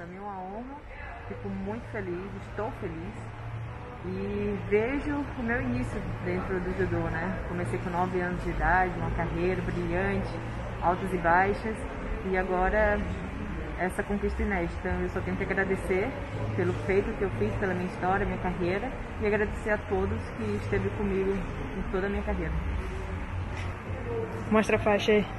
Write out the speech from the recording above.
mim é uma honra, fico muito feliz, estou feliz e vejo o meu início dentro do judô, né? Comecei com 9 anos de idade, uma carreira brilhante, altas e baixas, e agora essa conquista inédita. Então eu só tenho que agradecer pelo feito que eu fiz, pela minha história, minha carreira, e agradecer a todos que esteve comigo em toda a minha carreira. Mostra a faixa aí.